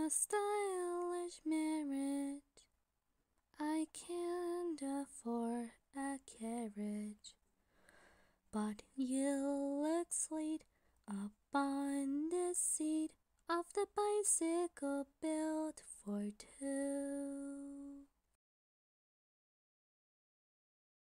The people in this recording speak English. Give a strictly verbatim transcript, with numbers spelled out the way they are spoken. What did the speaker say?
a stylish marriage. I can't afford a carriage, but you look sweet upon the seat of the bicycle built for two.